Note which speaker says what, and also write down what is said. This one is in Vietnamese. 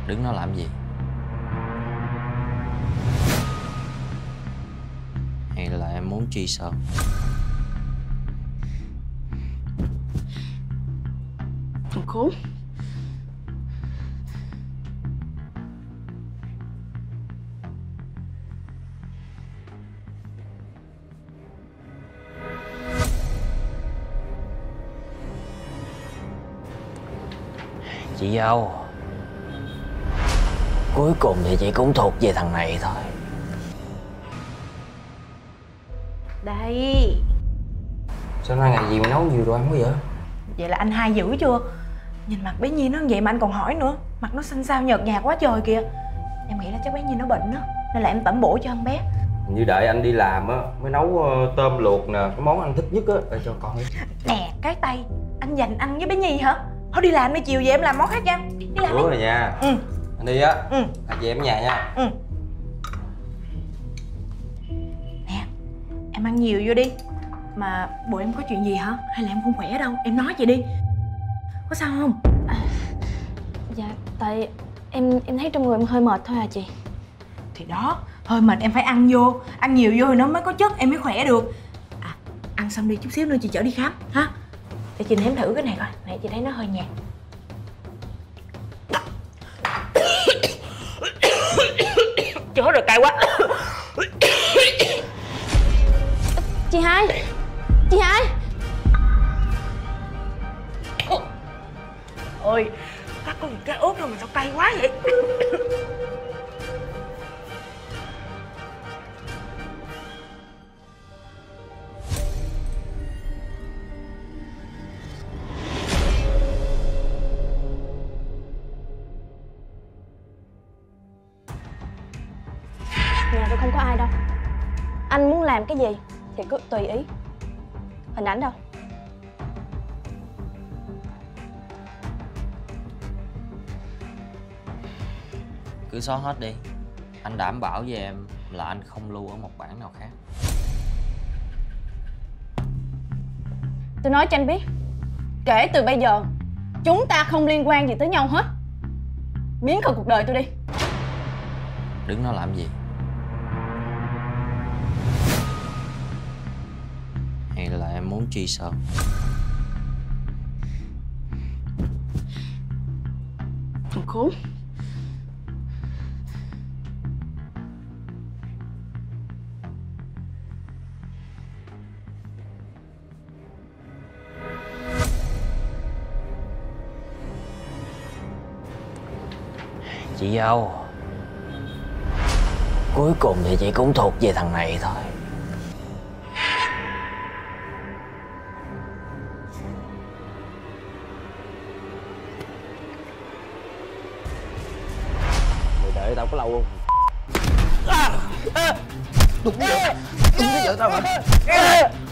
Speaker 1: Đứng đó làm gì? Hay là em muốn truy sợ?
Speaker 2: Thằng khốn.
Speaker 1: Chị dâu, cuối cùng thì chị cũng thuộc về thằng này thôi.
Speaker 2: Đây.
Speaker 1: Sao nay ngày gì mà nấu nhiều đồ ăn quá vậy?
Speaker 2: Vậy là anh hai dữ chưa? Nhìn mặt bé Nhi nó vậy mà anh còn hỏi nữa. Mặt nó xanh xao nhợt nhạt quá trời kìa. Em nghĩ là chắc bé Nhi nó bệnh đó, nên là em tẩm bổ cho con bé.
Speaker 3: Như đợi anh đi làm á mới nấu tôm luộc nè, cái món anh thích nhất á, để cho con đi.
Speaker 2: Nè, cái tay anh dành ăn với bé Nhi hả? Thôi đi làm đi, chiều về em làm món khác cho em. Đi làm đi.
Speaker 3: Rồi nha.
Speaker 2: Ừ.
Speaker 3: Anh đi á.
Speaker 2: Ừ.
Speaker 3: Anh về em nhà nha.
Speaker 2: Ừ. Nè, em ăn nhiều vô đi. Mà bộ em có chuyện gì hả? Hay là em không khỏe đâu? Em nói chị đi. Có sao không?
Speaker 4: Dạ, tại em thấy trong người em hơi mệt thôi à chị.
Speaker 2: Thì đó, hơi mệt em phải ăn vô. Ăn nhiều vô thì nó mới có chất, em mới khỏe được. À, ăn xong đi, chút xíu nữa chị chở đi khám ha. Để chị nếm thử cái này coi. Nãy chị thấy nó hơi nhạt. Chết rồi, cay quá.
Speaker 4: Chị hai! Chị hai!
Speaker 2: Ôi, cắt có một cái ớt rồi mà sao cay quá vậy?
Speaker 4: Nhà tôi không có ai đâu. Anh muốn làm cái gì thì cứ tùy ý. Hình ảnh đâu?
Speaker 1: Cứ xóa hết đi. Anh đảm bảo với em là anh không lưu ở một bản nào khác.
Speaker 4: Tôi nói cho anh biết, kể từ bây giờ chúng ta không liên quan gì tới nhau hết. Biến khỏi cuộc đời tôi đi.
Speaker 1: Đứng đó làm gì? Hay là em muốn truy sợ?
Speaker 2: Thằng khốn.
Speaker 1: Chị dâu, cuối cùng thì chị cũng thuộc về thằng này thôi.
Speaker 3: Mày đợi tao có lâu không?
Speaker 1: Đúng vậy, đúng với vợ tao hả?